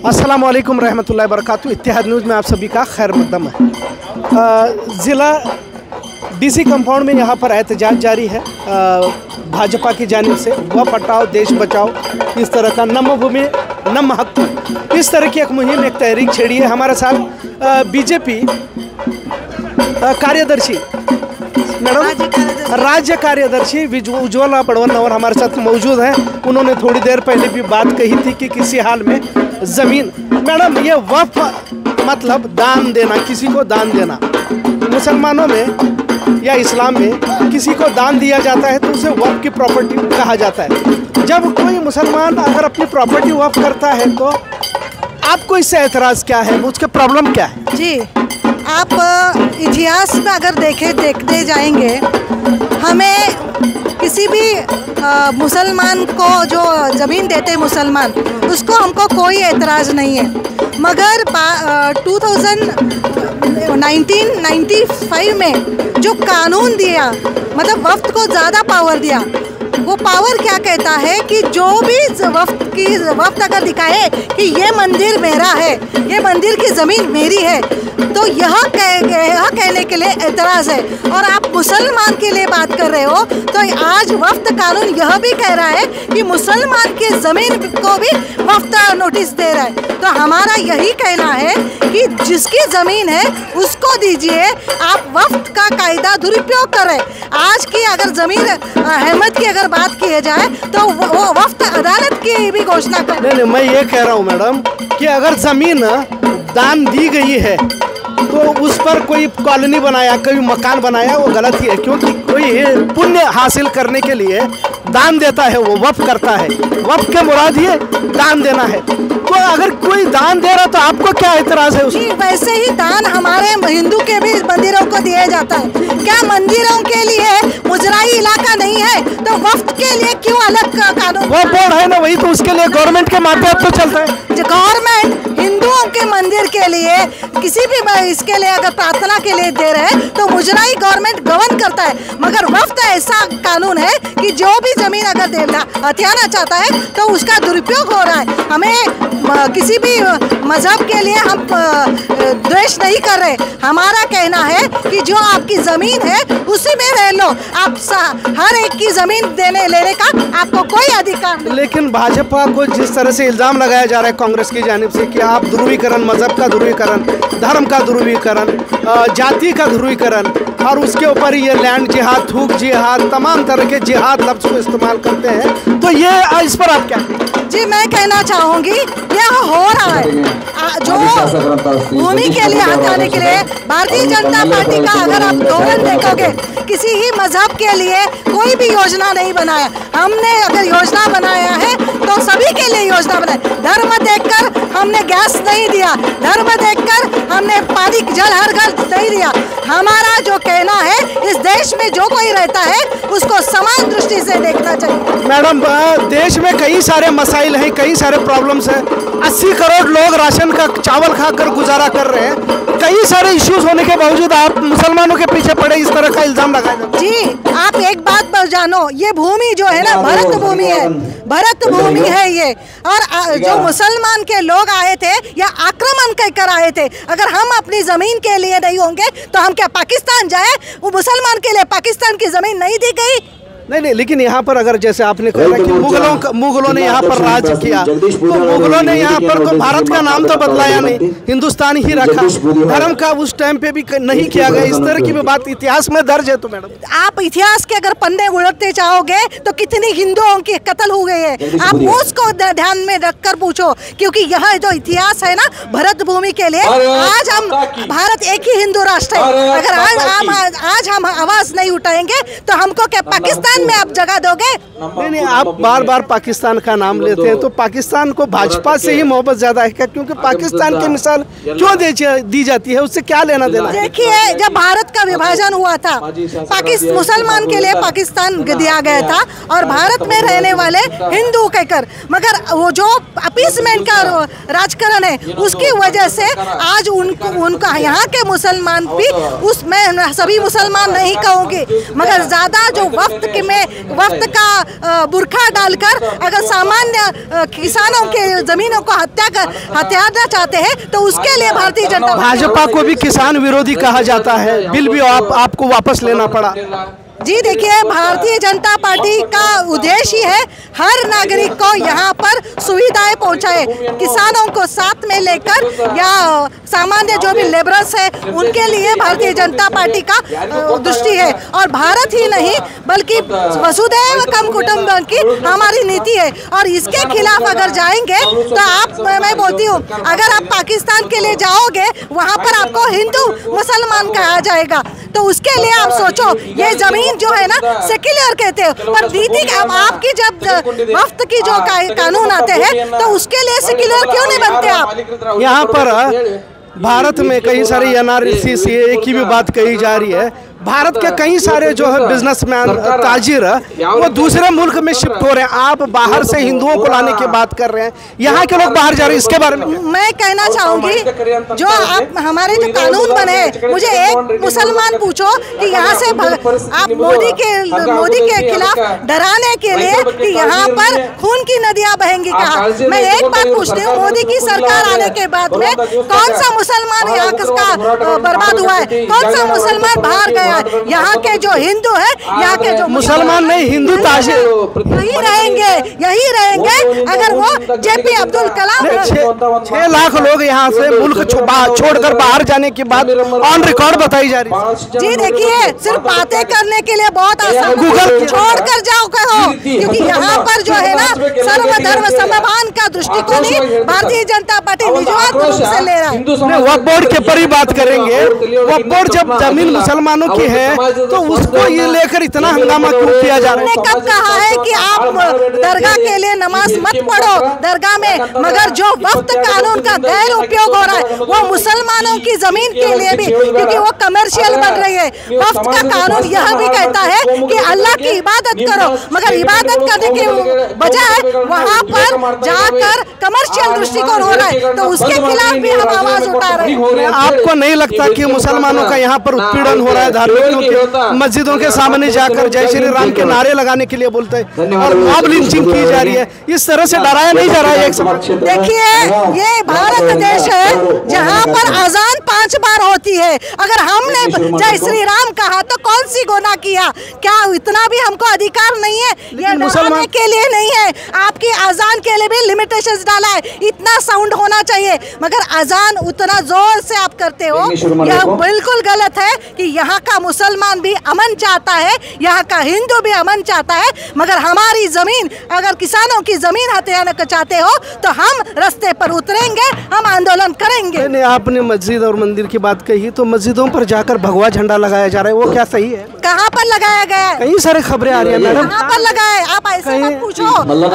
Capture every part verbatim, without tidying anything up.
अस्सलाम वालेकुम रहमतुल्लाहि वबरकातुहू। इत्तेहाद न्यूज़ में आप सभी का खैर मकदम है। ज़िला डीसी कंपाउंड में यहाँ पर एहतजाज जारी है भाजपा की जानिब से। वक्फ हटाओ देश बचाओ, इस तरह का नम भूमि नम हक, इस तरह की एक मुहिम, एक तहरीक छेड़ी है। हमारे साथ बीजेपी कार्यदर्शी मैडम, राज्य कार्यदर्शी उज्ज्वला बड़वन्नवर हमारे साथ मौजूद हैं। उन्होंने थोड़ी देर पहले भी बात कही थी कि किसी हाल में ज़मीन, मैडम ये वक्फ मतलब दान देना, किसी को दान देना। मुसलमानों में या इस्लाम में किसी को दान दिया जाता है तो उसे वक्फ की प्रॉपर्टी कहा जाता है। जब कोई मुसलमान अगर अपनी प्रॉपर्टी वक्फ करता है तो आपको इससे एतराज़ क्या है, उसके प्रॉब्लम क्या है? जी, आप इतिहास में अगर देखे देखते जाएंगे, हमें किसी भी आ, मुसलमान को जो ज़मीन देते मुसलमान, उसको हमको कोई एतराज़ नहीं है। मगर two thousand nineteen ninety five में जो कानून दिया, मतलब वक्फ को ज़्यादा पावर दिया, वो पावर क्या कहता है कि जो भी वक्फ की वक्फ अगर दिखाए कि ये मंदिर मेरा है, ये मंदिर की ज़मीन मेरी है, तो यह कह यह कहने के लिए एतराज़ है। और आप मुसलमान के लिए बात कर रहे हो, तो आज वक्फ कानून यह भी कह रहा है कि मुसलमान की ज़मीन को भी वक्फ नोटिस दे रहा है। तो हमारा यही कहना है कि जिसकी ज़मीन है उसको दीजिए, आप वक्फ का कायदा दुरुपयोग करें। आज की अगर ज़मीन अहमद की अगर बात की जाए तो वो वक्फ अदालत की भी घोषणा कर। नहीं नहीं, मैं ये कह रहा हूँ मैडम कि अगर ज़मीन दान दी गई है तो उस पर कोई कॉलोनी बनाया, कोई मकान बनाया, वो गलत ही है। क्योंकि कोई पुण्य हासिल करने के लिए दान देता है, वो वक्फ करता है। वक्फ के मुराद ही दान देना है। तो अगर कोई दान दे रहा तो आपको क्या एतराज़ है उसमें? वैसे ही दान हमारे हिंदू के भी मंदिरों को दिया जाता है। क्या मंदिरों के लिए मुजराई इलाका नहीं है तो वक्फ के लिए क्यों अलग कानून? वो बोर्ड है ना, वही तो उसके लिए गवर्नमेंट के माध्यम से चलता है। गवर्नमेंट हिंदुओं के मंदिर के लिए किसी भी इसके लिए अगर प्रार्थना के लिए दे रहे हैं तो मुजराई गवर्नमेंट गवर्न करता है। मगर वक्फ ऐसा कानून है कि जो भी जमीन अगर देना हथियाना चाहता है तो उसका दुरुपयोग हो रहा है। हमें किसी भी मजहब के लिए हम द्वेष नहीं कर रहे। हमारा कहना है कि जो आपकी ज़मीन है उसी में रह लो, आप हर एक की ज़मीन देने लेने का आपको कोई अधिकार नहीं। लेकिन भाजपा को जिस तरह से इल्ज़ाम लगाया जा रहा है कांग्रेस की जानिब से कि आप ध्रुवीकरण, मजहब का ध्रुवीकरण, धर्म का ध्रुवीकरण, जाति का ध्रुवीकरण, और उसके ऊपर ये लैंड जिहाद, थूक जिहाद, तमाम तरह के जिहाद लफ्ज़ को इस्तेमाल करते हैं, तो ये इस पर आप क्या? जी, मैं कहना चाहूँगी यह हो रहा है। जो भूमि के लिए हटाने के लिए भारतीय जनता पार्टी का अगर आप धोरण देखोगे, किसी ही मजहब के लिए कोई भी योजना नहीं बनाया। हमने अगर योजना बनाया है तो सभी के लिए योजना बनाया। धर्म देखकर हमने गैस नहीं दिया, धर्म देखकर हमने पानी जल हर घर नहीं दिया। हमारा जो कहना है, इस देश में जो कोई रहता है उसको समान दृष्टि से देखना चाहिए। मैडम, देश में कई सारे मसाइल हैं, कई सारे प्रॉब्लम्स हैं। अस्सी करोड़ लोग राशन का चावल खाकर गुजारा कर रहे हैं। कई सारे इश्यूज होने के बावजूद आप मुसलमानों के पीछे पड़े, इस तरह का इल्जाम लगाया जाता है। जी, आप एक बात पर जानो, ये भूमि जो है ना भरत भूमि है, भरत भूमि है ये। और जो मुसलमान के लोग आए थे या आक्रमण कर आए थे, अगर हम अपनी जमीन के लिए नहीं होंगे तो हम क्या पाकिस्तान जाए? वो मुसलमान के लिए पाकिस्तान की जमीन नहीं दी गई? नहीं नहीं, लेकिन यहाँ पर अगर जैसे आपने कहा कि मुगलों का मुगलों ने यहाँ पर राज किया, तो मुगलों ने यहाँ पर तो भारत का नाम तो बदलाया नहीं, हिंदुस्तान ही रखा। धर्म का उस टाइम पे भी नहीं किया गया। इस तरह की भी बात इतिहास में दर्ज है। तो मैडम, आप इतिहास के अगर पन्ने उलटते चाहोगे तो कितनी हिंदुओं की कत्ल हो गई है, आप उसको ध्यान में रखकर पूछो। क्योंकि यह जो इतिहास है ना भरत भूमि के लिए, आज हम भारत एक ही हिंदू राष्ट्र है। अगर आज आज हम आवाज नहीं उठाएंगे तो हमको क्या पाकिस्तान में आप जगह दोगे? नहीं नहीं, आप बार बार पाकिस्तान का नाम लेते हैं, तो पाकिस्तान को भाजपा से ही मोहब्बत ज्यादा है क्या? क्योंकि पाकिस्तान की मिसाल क्यों दी जाती है, उससे क्या लेना देना? देखिए, जब भारत का विभाजन हुआ था, पाकिस्तान मुसलमान के लिए पाकिस्तान दिया गया था और भारत में रहने वाले हिंदू कहकर, मगर वो जो अपीसमेंट का राजकारण है उसकी वजह से आज उनको उनका यहाँ के मुसलमान भी, उसमें सभी मुसलमान नहीं कहूँगी, मगर ज्यादा जो वक्त की में वक्त का बुरखा डालकर अगर सामान्य किसानों के जमीनों को हत्या कर हत्याना चाहते हैं तो उसके लिए भारतीय जनता भाजपा को भी किसान विरोधी कहा जाता है, बिल भी आप, आपको वापस लेना पड़ा। जी देखिए, भारतीय जनता पार्टी का उद्देश्य ही है हर नागरिक को यहाँ पर सुविधाएं पहुँचाए, किसानों को साथ में लेकर या सामान्य जो भी लेबरर्स है उनके लिए भारतीय जनता पार्टी का दृष्टि है। और भारत ही नहीं बल्कि वसुधैव कम कुटुंबकम की हमारी नीति है और इसके खिलाफ अगर जाएंगे तो आप, मैं बोलती हूँ, अगर आप पाकिस्तान के लिए जाओगे वहाँ पर आपको हिंदू मुसलमान कहा जाएगा, तो उसके लिए आप सोचो, ये जमीन जो है ना सेक्युलर कहते हैं, पर नीति अब आपकी जब वक्त की जो का, कानून आते हैं तो उसके लिए सेक्युलर क्यों नहीं बनते आप? यहाँ पर भारत में कई सारे एन आर सी सी ए की भी बात कही जा रही है। भारत के कई सारे जो है बिजनेसमैन, ताजिर, वो दूसरे मुल्क में शिफ्ट हो रहे हैं। आप बाहर से हिंदुओं को लाने की बात कर रहे हैं, यहाँ के लोग बाहर जा रहे हैं, इसके बारे में मैं कहना चाहूंगी, जो आप हमारे जो कानून बने, मुझे एक मुसलमान पूछो कि यहाँ से आप मोदी के मोदी के खिलाफ डराने के लिए कि यहाँ पर खून की नदियाँ बहेंगी कहा। मैं एक बात पूछती हूँ, मोदी की सरकार आने के बाद में कौन सा मुसलमान यहाँ का बर्बाद हुआ है? कौन सा मुसलमान बाहर गया? यहाँ के जो हिंदू है, यहाँ के जो मुसलमान नहीं, हिंदू ताजिर यही रहेंगे, यही रहेंगे अगर वो जेपी अब्दुल कलाम। छह लाख लोग यहाँ से मुल्क छोड़कर बाहर जाने की बात ऑन रिकॉर्ड बताई जा रही है। जी देखिए, सिर्फ बातें करने के लिए बहुत आसान, गूगल छोड़ कर जाओ कहो, क्योंकि यहाँ पर जो है ना सर्वधर्म समभान का दृष्टिकोण ही भारतीय जनता पार्टी निजवाद रूप से ले रहा है। वक्फ बोर्ड के पर ही बात करेंगे। वक्फ बोर्ड जब जमीन मुसलमानों की है तो उसको ये लेकर इतना हंगामा क्यों किया जा रहा है? कब कहा है कि आप दरगाह के लिए नमाज मत पढ़ो दरगाह में, मगर जो वक्त कानून का गैर उपयोग हो रहा है वो मुसलमानों की जमीन के लिए भी, क्योंकि वो कमर्शियल बन रही है। वक्त का कानून यह भी कहता है कि अल्लाह की इबादत करो, मगर इबादत करने के बजाय वहाँ पर जाकर कमर्शियल दृष्टिकोण हो रहा है, तो उसके खिलाफ भी हम आवाज उठा रहे हैं। आपको नहीं लगता कि मुसलमानों का यहाँ पर उत्पीड़न हो रहा है? धार्मिकों के मस्जिदों के सामने जाकर जय श्री राम के नारे लगाने के लिए बोलते हैं और मॉब लिंचिंग की जा रही है, इस तरह से डराया नहीं जा रहा है एक समाज? देखिए, ये भारत देश है जहाँ पर अजान पांच बार होती है। अगर हमने जय श्री राम कहा तो कौन सी गुनाह किया? क्या इतना भी हमको अधिकार नहीं है? ये मुसलमान के लिए नहीं है, आपकी अजान के लिए भी लिमिटेशंस डाला है, इतना साउंड होना चाहिए, मगर अजान उतना जोर से आप करते हो, यह बिल्कुल गलत है। कि यहाँ का मुसलमान भी अमन चाहता है, यहाँ का हिंदू भी अमन चाहता है, मगर हमारी जमीन, अगर किसानों की जमीन हथियाना चाहते हो तो हम रास्ते पर उतरेंगे, हम आंदोलन करेंगे। नहीं, आपने मस्जिद और मंदिर की बात कही, तो मस्जिदों पर जाकर भगवा झंडा लगाया जा रहा है, वो क्या सही है? कहाँ पर लगाया गया है? कई सारे खबरें आ रही है मैडम। कहाँ पर लगाए? आप ऐसे मत पूछो।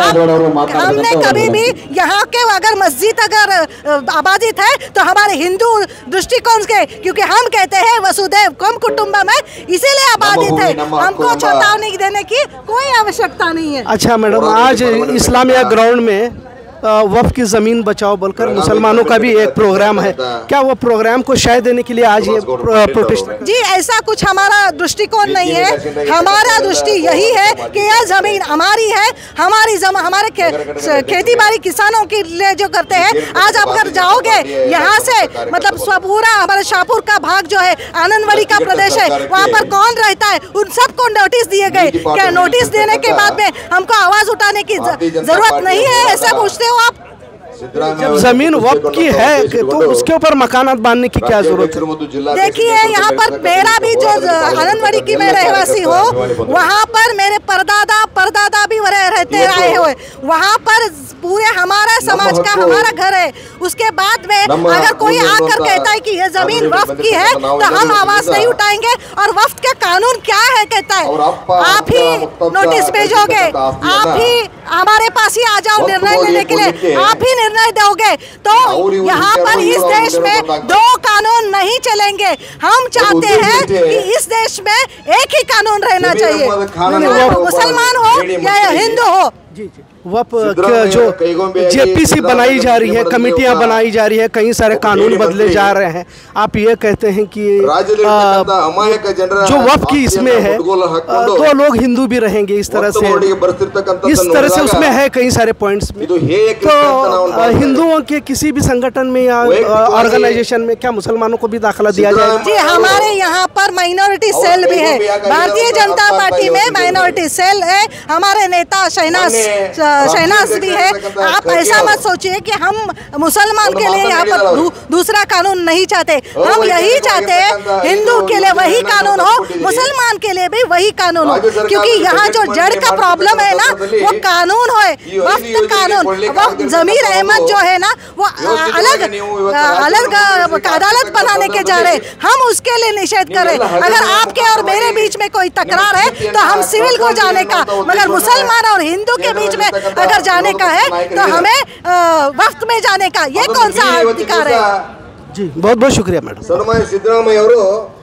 हमने कभी भी यहाँ के अगर मस्जिद अगर आबादित है तो हमारे हिंदू दृष्टिकोण के, क्योंकि हम कहते हैं वसुधैव कम कुटुंबकम है, इसीलिए आबादित है, हमको चेतावनी देने की कोई आवश्यकता नहीं है। अच्छा मैडम, आज इस्लामिया ग्राउंड में वक्फ की ज़मीन बचाओ बोलकर मुसलमानों का भी एक प्रोग्राम है, क्या वो प्रोग्राम को शायद देने के लिए आज ये प्रोटेस्ट? जी ऐसा कुछ हमारा दृष्टिकोण नहीं है, हमारा दृष्टि यही है कि यह ज़मीन हमारी है, हमारी जमा हमारे खे, खेती बाड़ी किसानों के लिए जो करते हैं। आज आप अगर जाओगे यहाँ से, मतलब पूरा हमारे शाहपुर का भाग जो है आनंदवाड़ी का प्रदेश है, वहाँ पर कौन रहता है, उन सबको नोटिस दिए गए। क्या नोटिस देने के बाद में हमको आवाज़ उठाने की जरूरत नहीं है, ऐसा पूछते हो आप? जब जमीन वक्फ की है तो उसके ऊपर मकानात बांधने की क्या जरूरत है? देखिए, यहाँ पर मेरा भी जो आनंदवाड़ी की मैं रहवासी हूँ, वहाँ पर मेरे परदादा परदादा भी रहते आए हुए, वहाँ पर पूरे हमारा समाज का हमारा घर है। उसके बाद में अगर कोई आकर कहता है कि ये जमीन वक्फ की है तो हम आवाज नहीं उठाएंगे। और वक्फ का कानून क्या है कहता है, आप ही नोटिस भेजोगे, आप ही हमारे पास ही आ जाओ निर्णय लेने के लिए, आप ही निर्णय दोगे, तो यहाँ पर इस देश में दो कानून नहीं चलेंगे। हम चाहते हैं कि इस देश में एक ही कानून रहना चाहिए, मुसलमान हो या हिंदू हो। जी जी वप जो जेपीसी बनाई जा रही है, कमेटियां बनाई जा रही है, कई सारे कानून बदले जा रहे हैं, आप ये कहते हैं कि जो वप की इसमें है दो लोग हिंदू भी रहेंगे, इस तरह से इस तरह से उसमें है कई सारे पॉइंट्स में। तो हिंदुओं के किसी भी संगठन में या ऑर्गेनाइजेशन में क्या मुसलमानों को भी दाखिला दिया जाएगा? जी, हमारे यहाँ पर माइनॉरिटी सेल भी है, भारतीय जनता पार्टी में माइनॉरिटी सेल है, हमारे नेता शहनाज शहनाज भी है। आप ऐसा मत सोचिए कि हम मुसलमान के लिए यहाँ पर दू, दूसरा कानून नहीं चाहते, हम यही चाहते हैं हिंदू के लिए वही कानून हो, मुसलमान के लिए भी वही कानून हो, क्योंकि यहाँ जो जड़ का प्रॉब्लम है ना वो कानून है, वक्त कानून। वक्त जमीर अहमद जो है ना वो अलग अलग अदालत बनाने के जा रहे, हम उसके लिए निषेध कर रहे। अगर आपके और मेरे बीच में कोई तकरार है तो हम सिविल को जाने का, मगर मुसलमान और हिंदू के बीच में अगर जाने का है तो हमें वक्त में जाने का, ये कौन सा अधिकार है? जी बहुत बहुत शुक्रिया मैडम। सन्मान्य सिद्धरामಯ್ಯ ಅವರು